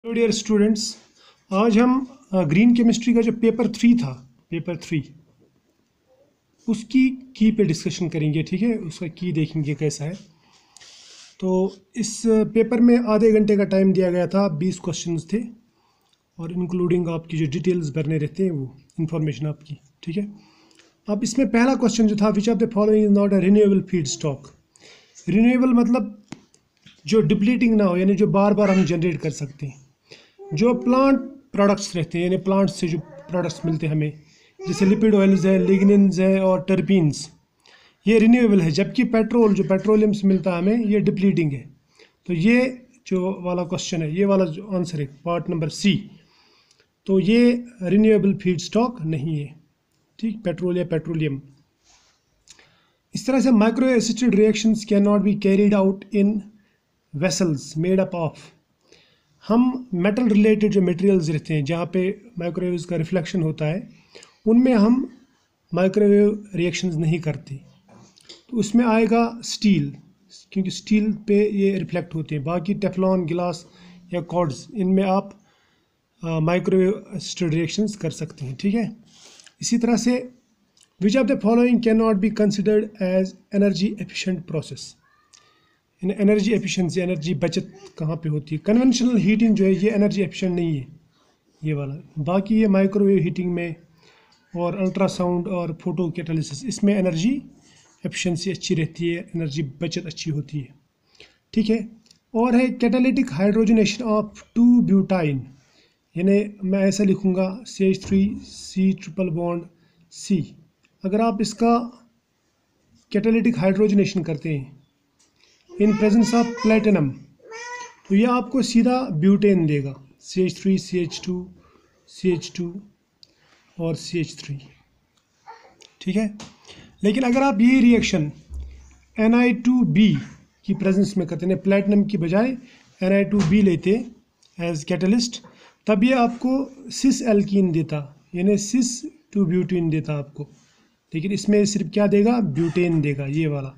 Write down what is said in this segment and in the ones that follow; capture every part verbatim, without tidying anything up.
Hello dear students, आज हम green chemistry का जो पेपर थ्री था पेपर थ्री उसकी की पे डिस्कशन करेंगे। ठीक है, उसका की देखेंगे कैसा है। तो इस पेपर में आधे घंटे का टाइम दिया गया था, बीस क्वेश्चंस थे और इंक्लूडिंग आपकी जो डिटेल्स भरने रहते हैं वो इंफॉर्मेशन आपकी। ठीक है, अब इसमें पहला क्वेश्चन जो था, which of the following is not a renewable feedstock. Renewable मतलब जो डिप्लीटिंग ना हो, यानी जो बार बार हम जनरेट कर सकते हैं। जो प्लांट प्रोडक्ट्स रहते हैं, यानी प्लांट से जो प्रोडक्ट्स मिलते हैं हमें, जैसे लिपिड ऑयल्स है, लिग्निन्स है और टर्पीन्स, ये रिन्यूएबल है। जबकि पेट्रोल, जो पेट्रोलियम से मिलता है हमें, ये डिप्लीटिंग है। तो ये जो वाला क्वेश्चन है, ये वाला जो आंसर है पार्ट नंबर सी, तो ये रिन्यूएबल फीड स्टॉक नहीं है। ठीक, पेट्रोल या पेट्रोलियम। इस तरह से micro assisted reactions can not be carried out in vessels made up of. हम मेटल रिलेटेड जो मटेरियल्स रहते हैं जहाँ पे माइक्रोवेव्स का रिफ्लेक्शन होता है, उनमें हम माइक्रोवेव रिएक्शंस नहीं करते। तो उसमें आएगा स्टील, क्योंकि स्टील पे ये रिफ्लेक्ट होते हैं। बाकी टेफलॉन, गिलास या कॉर्ड्स, इनमें आप माइक्रोवेव असिस्टेड रिएक्शंस कर सकते हैं। ठीक है, इसी तरह से which of the following can not be considered as energy efficient process. In energy efficiency, energy बचत कहाँ पे होती है। कन्वेंशनल हीटिंग जो है ये एनर्जी एफिशिएंट नहीं है, ये वाला। बाकी ये माइक्रोवेव हीटिंग में और अल्ट्रासाउंड और फोटो कैटालिसिस, इसमें एनर्जी एफिशिएंसी अच्छी रहती है, एनर्जी बचत अच्छी होती है। ठीक है, और है catalytic hydrogenation of two butyne, यानी मैं ऐसा लिखूँगा C H three C triple bond C. अगर आप इसका कैटालिटिक हाइड्रोजनेशन करते हैं इन प्रेजेंस ऑफ प्लेटिनम, तो ये आपको सीधा ब्यूटेन देगा, C H three C H two C H two और सी एच थ्री। ठीक है, लेकिन अगर आप ये reaction N I two B की प्रेजेंस में करते हैं, प्लेटिनम की बजाय एन आई टू बी लेते एज कैटलिस्ट, तब ये आपको सिस एल्कीन देता, यानी सिस टू ब्यूटेन देता आपको। लेकिन इसमें सिर्फ क्या देगा, ब्यूटेन देगा, ये वाला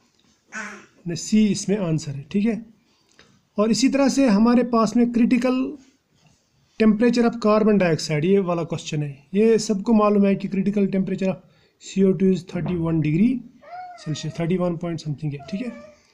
सी इसमें आंसर है। ठीक है, और इसी तरह से हमारे पास में critical temperature of carbon dioxide, ये वाला क्वेश्चन है। ये सबको मालूम है कि critical temperature of C O two is thirty one degree Celsius, thirty one point something है। ठीक है,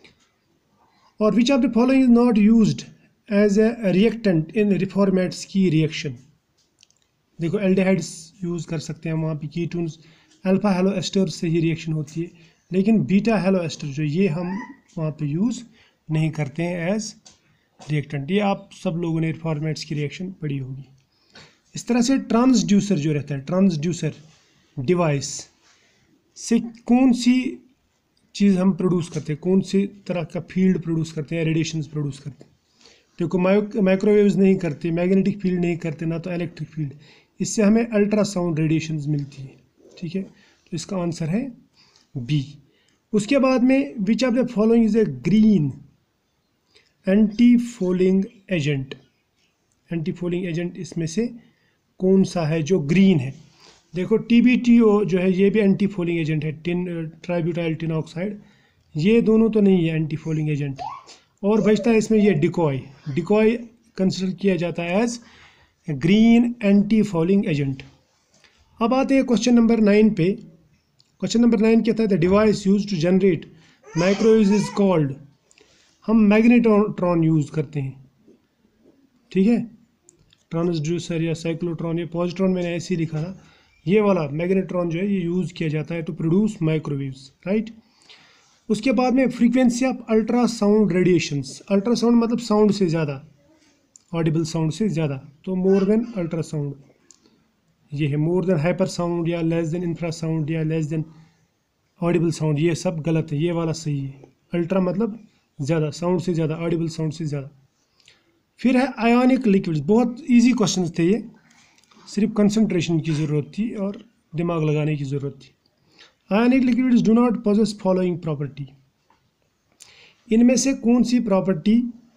और which of the following is not used as a reactant in Reformatsky की रिएक्शन। देखो, एल्डिहाइड्स यूज़ कर सकते हैं वहाँ पे, कीटोन्स, अल्फा हेलो एस्टर से ही रिएक्शन होती है, लेकिन बीटा हेलो एस्टर जो ये हम वहाँ पे यूज़ नहीं करते हैं एज रिएक्टेंट। ये आप सब लोगों ने रिफॉर्मेट्स की रिएक्शन पढ़ी होगी। इस तरह से ट्रांसड्यूसर जो रहता है, ट्रांसड्यूसर डिवाइस से कौन सी चीज़ हम प्रोड्यूस करते हैं, कौन सी तरह का फील्ड प्रोड्यूस करते हैं, रेडिएशंस प्रोड्यूस करते हैं। देखो, माइक्रोवेव्स नहीं करते, मैग्नेटिक फील्ड नहीं करते, ना तो इलेक्ट्रिक फील्ड। इससे हमें अल्ट्रासाउंड रेडिएशंस मिलती है। ठीक है, तो इसका आंसर है बी। उसके बाद में which of the following is a green anti fouling agent. Anti fouling agent इसमें से कौन सा है जो ग्रीन है। देखो, टी बी टी ओ जो है ये भी एंटी फोलिंग एजेंट है, टिन ट्राइब्यूटाइल टिन ऑक्साइड, ये दोनों तो नहीं है एंटी फोलिंग एजेंट। और बचता है इसमें ये डिकॉय। डिकॉय कंसिडर किया जाता है as green anti fouling agent. अब आते हैं क्वेश्चन नंबर नाइन पे। क्वेश्चन नंबर नाइन कहता है the device use to generate microwaves is called. हम मैग्नेट्रॉन यूज़ करते हैं। ठीक है, ट्रांसड्यूसर या साइक्लोट्रॉन या पॉजिट्रॉन, मैंने ऐसे ही लिखा ना, ये वाला मैग्नेट्रॉन जो है ये यूज़ किया जाता है टू प्रोड्यूस माइक्रोवेव्स, राइट। उसके बाद में frequency of ultrasound radiations. Ultrasound मतलब साउंड से ज़्यादा, ऑडिबल साउंड से ज़्यादा, तो मोर देन अल्ट्रासाउंड ये है। मोर देन हाइपर साउंड या लेस देन इंफ्रासाउंड या लेस देन ऑडिबल साउंड, ये सब गलत है, ये वाला सही है। अल्ट्रा मतलब ज़्यादा, साउंड से ज़्यादा, ऑडिबल साउंड से ज़्यादा। फिर है आयोनिक लिक्विड्स। बहुत इजी क्वेश्चन थे ये, सिर्फ कंसंट्रेशन की ज़रूरत थी और दिमाग लगाने की ज़रूरत थी। Ionic liquids do not possess following property. इनमें से कौन सी प्रॉपर्टी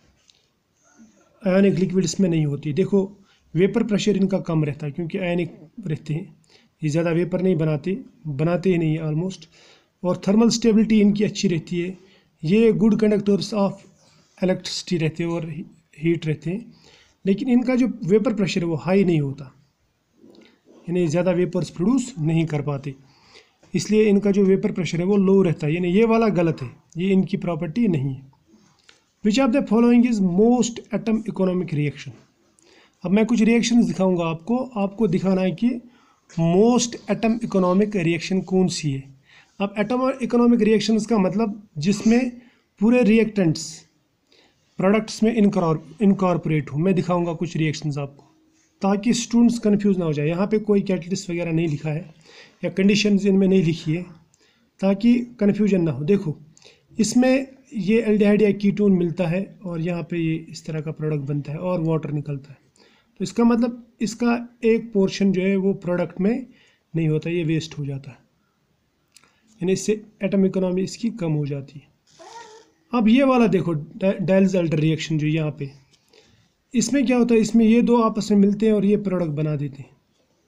आयोनिक लिक्विड्स में नहीं होती। देखो, वेपर प्रेशर इनका कम रहता है क्योंकि आयनिक रहते हैं, ये ज़्यादा वेपर नहीं बनाते बनाते ही नहीं ऑलमोस्ट। और थर्मल स्टेबिलिटी इनकी अच्छी रहती है, ये गुड कंडक्टर्स ऑफ इलेक्ट्रिसिटी रहते हैं और हीट रहते हैं। लेकिन इनका जो वेपर प्रेशर है वो हाई नहीं होता, यानी ज़्यादा वेपर्स प्रोड्यूस नहीं कर पाते, इसलिए इनका जो वेपर प्रेशर है वो लो रहता है, यानी ये वाला गलत है, ये इनकी प्रॉपर्टी नहीं है। Which of the following is most atom economic reaction. अब मैं कुछ रिएक्शंस दिखाऊंगा आपको, आपको दिखाना है कि मोस्ट एटम इकोनॉमिक रिएक्शन कौन सी है। अब एटम और इकोनॉमिक रिएक्शंस का मतलब जिसमें पूरे रिएक्टेंट्स प्रोडक्ट्स में इनकॉर्पोरेट हो। मैं दिखाऊंगा कुछ रिएक्शंस आपको ताकि स्टूडेंट्स कंफ्यूज ना हो जाए। यहाँ पे कोई कैटलिस्ट वगैरह नहीं लिखा है या कंडीशंस इनमें नहीं लिखी है ताकि कन्फ्यूजन ना हो। देखो इसमें ये एल्डिहाइड या कीटोन मिलता है और यहाँ पे ये इस तरह का प्रोडक्ट बनता है और वाटर निकलता है, तो इसका मतलब इसका एक पोर्शन जो है वो प्रोडक्ट में नहीं होता, ये वेस्ट हो जाता है, यानी इससे एटम इकोनॉमी इसकी कम हो जाती है। अब ये वाला देखो डायल्स-अल्टर रिएक्शन जो यहाँ पे, इसमें क्या होता है, इसमें ये दो आपस में मिलते हैं और ये प्रोडक्ट बना देते हैं।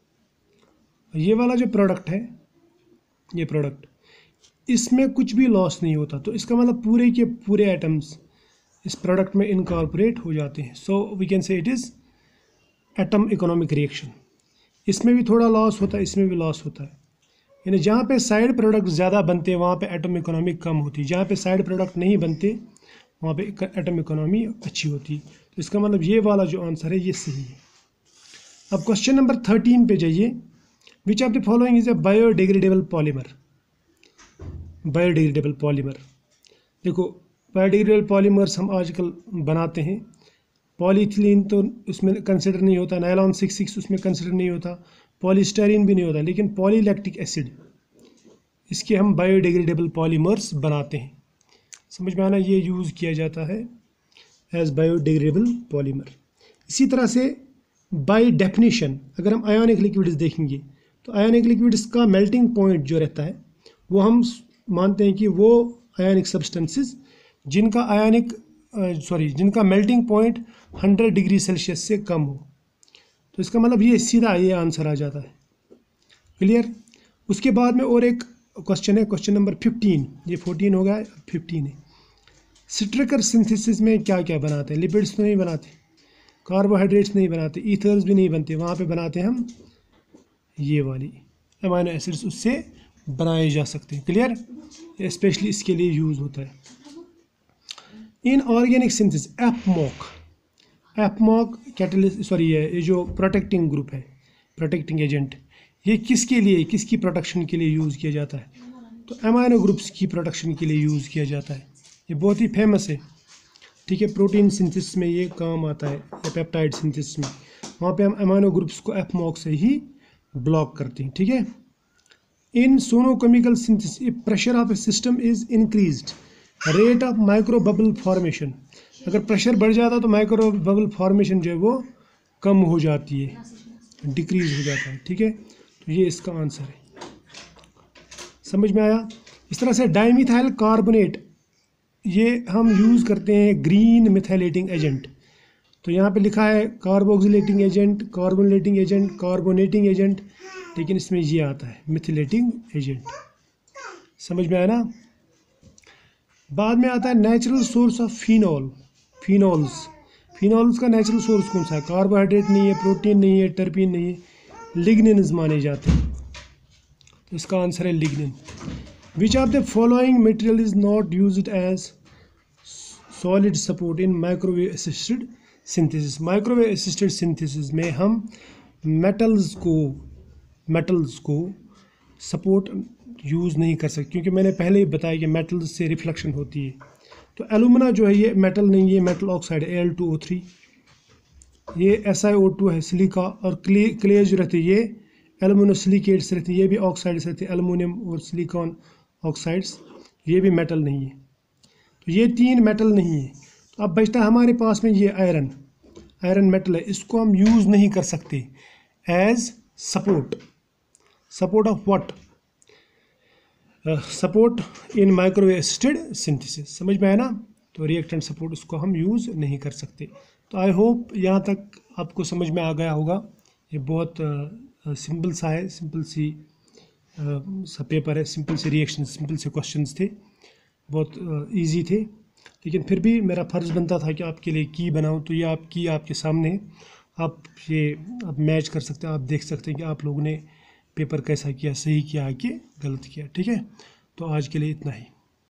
ये वाला जो प्रोडक्ट है, ये प्रोडक्ट, इसमें कुछ भी लॉस नहीं होता, तो इसका मतलब पूरे के पूरे एटम्स इस प्रोडक्ट में इनकॉर्पोरेट हो जाते हैं। So we can say it is atom economic reaction. इसमें भी थोड़ा लॉस होता है, इसमें भी लॉस होता है, यानी जहाँ पे साइड प्रोडक्ट ज़्यादा बनते हैं वहाँ पे एटम इकोनॉमी कम होती है, जहाँ पे साइड प्रोडक्ट नहीं बनते वहाँ पे एटम इकोनॉमी अच्छी होती है। तो इसका मतलब ये वाला जो आंसर है ये सही है। अब क्वेश्चन नंबर थर्टीन पे जाइए। Which of the following is a biodegradable polymer. Biodegradable polymer, देखो बायोडिग्रेडेबल पॉलीमर्स हम आजकल बनाते हैं। पॉलीथिलीन तो उसमें कंसिडर नहीं होता, नायलॉन सिक्स सिक्स उसमें कंसिडर नहीं होता, पॉलीस्टायरीन भी नहीं होता, लेकिन पॉलीलैक्टिक एसिड इसके हम बायोडिग्रेडेबल पॉलीमर्स बनाते हैं। समझ में आना, ये यूज़ किया जाता है एज बायोडिग्रेडेबल पॉलीमर। इसी तरह से बाय डेफिनेशन अगर हम आयोनिक लिक्विड्स देखेंगे तो आयोनिक लिक्विड्स का मेल्टिंग पॉइंट जो रहता है वो हम मानते हैं कि वो आयोनिक सब्सटेंसेस जिनका आयोनिक सॉरी जिनका melting point hundred degree Celsius से कम हो। तो इसका मतलब ये सीधा ये आंसर आ जाता है। क्लियर। उसके बाद में और एक क्वेश्चन है, क्वेश्चन नंबर फिफ्टीन, ये फोर्टीन हो गया, फिफ्टीन है। सिट्रिकर सिंथेसिस में क्या क्या बनाते हैं? लिपिड्स तो नहीं बनाते, कार्बोहाइड्रेट्स नहीं बनाते, ईथर्स भी नहीं बनते, वहाँ पे बनाते हैं हम ये वाली अमाइनो एसिड्स, उससे बनाए जा सकते हैं। क्लियर। स्पेशली इसके लिए यूज़ होता है। In organic synthesis Fmoc, Fmoc catalyst sorry ये जो प्रोटेक्टिंग ग्रुप है, प्रोटेक्टिंग एजेंट, ये किसके लिए, किसकी प्रोटेक्शन के लिए यूज़ किया जाता है? तो अमाइनो ग्रुप्स की प्रोटेक्शन के लिए यूज़ किया जाता है। ये बहुत ही फेमस है, ठीक है। प्रोटीन सिंथेसिस में ये काम आता है या पेप्टाइड सिंथेसिस में, वहाँ पे हम अमाइनो ग्रुप्स को एफमॉक से ही ब्लॉक करते हैं, ठीक है। In sonochemical synthesis pressure of a system is increased, rate of micro bubble formation, अगर प्रेशर बढ़ जाता है तो माइक्रो बबल फॉर्मेशन जो है वो कम हो जाती है, डिक्रीज हो जाता है, ठीक है। तो ये इसका आंसर है। समझ में आया। इस तरह से डाइमिथाइल कार्बोनेट ये हम यूज़ करते हैं ग्रीन मिथाइलेटिंग एजेंट। तो यहाँ पे लिखा है carboxylating agent, carbonating agent, carbonating agent, लेकिन इसमें ये आता है मिथिलेटिंग एजेंट। समझ में आया ना। बाद में आता है natural source of phenol, phenols. Phenols का नेचुरल सोर्स कौन सा है? कार्बोहाइड्रेट नहीं है, प्रोटीन नहीं है, टर्पीन नहीं है, लिग्निन्स माने जाते हैं। तो इसका आंसर है lignin. Which of the following material is not used as solid support in microwave assisted synthesis. Microwave assisted synthesis में हम मेटल्स को मेटल्स को सपोर्ट यूज़ नहीं कर सकते, क्योंकि मैंने पहले ही बताया कि मेटल्स से रिफ्लेक्शन होती है। तो एलुमिना जो है ये मेटल नहीं, ये मेटल ऑक्साइड है, A L two O three, ये एस आई ओ टू है, सिलिका, और क्ले क्ले जो रहती है ये एलुमिनोसिलिकेट्स रहती है, ये भी ऑक्साइड्स रहती है, एलुमिनियम और सिलिकॉन ऑक्साइड्स, ये भी मेटल नहीं है। तो ये तीन मेटल नहीं है। तो अब बचता है हमारे पास में ये आयरन, आयरन मेटल है, इसको हम यूज़ नहीं कर सकते as support. Support of what? Support in microwave assisted synthesis. समझ में आया ना। तो रिएक्टेंट सपोर्ट उसको हम यूज़ नहीं कर सकते। तो आई होप यहाँ तक आपको समझ में आ गया होगा। ये बहुत सिंपल सा है, सिंपल सी सा पेपर है, सिंपल से रिएक्शन, सिंपल से क्वेश्चंस थे, बहुत इजी थे। लेकिन फिर भी मेरा फ़र्ज़ बनता था कि आपके लिए की बनाऊं। तो ये आप की आपके सामने है, आप ये आप मैच कर सकते हैं, आप देख सकते हैं कि आप लोगों ने पेपर कैसा किया, सही किया कि गलत किया। ठीक है, तो आज के लिए इतना ही।